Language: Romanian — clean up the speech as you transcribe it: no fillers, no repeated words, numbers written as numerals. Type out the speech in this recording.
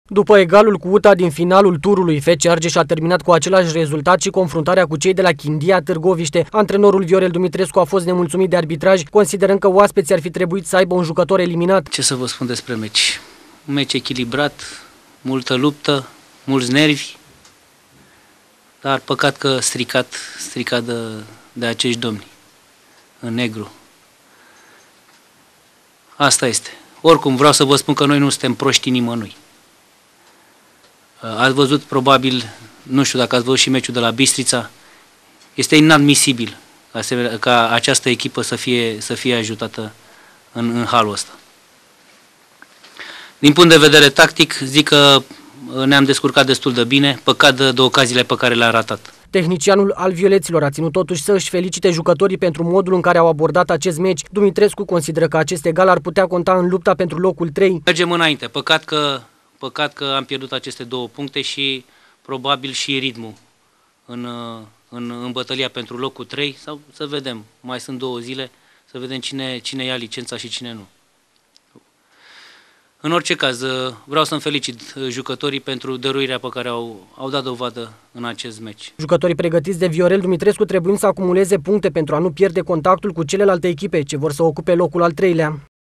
După egalul cu UTA din finalul turului, FC Argeș a terminat cu același rezultat și confruntarea cu cei de la Chindia Târgoviște. Antrenorul Viorel Dumitrescu a fost nemulțumit de arbitraj, considerând că oaspeții ar fi trebuit să aibă un jucător eliminat. Ce să vă spun despre meci? Un meci echilibrat, multă luptă, mulți nervi, dar păcat că stricat de acești domni în negru. Asta este. Oricum vreau să vă spun că noi nu suntem proști nimănui. Ați văzut probabil, nu știu dacă ați văzut și meciul de la Bistrița, este inadmisibil ca această echipă să fie ajutată în halul ăsta. Din punct de vedere tactic, zic că ne-am descurcat destul de bine, păcat de ocaziile pe care le-am ratat. Tehnicianul al violeților a ținut totuși să își felicite jucătorii pentru modul în care au abordat acest meci. Dumitrescu consideră că acest egal ar putea conta în lupta pentru locul 3. Mergem înainte, păcat că am pierdut aceste 2 puncte și probabil și ritmul în bătălia pentru locul 3, sau să vedem, mai sunt 2 zile, să vedem cine ia licența și cine nu. În orice caz, vreau să-mi felicit jucătorii pentru dăruirea pe care au dat dovadă în acest meci. Jucătorii pregătiți de Viorel Dumitrescu trebuie să acumuleze puncte pentru a nu pierde contactul cu celelalte echipe ce vor să ocupe locul al 3-lea.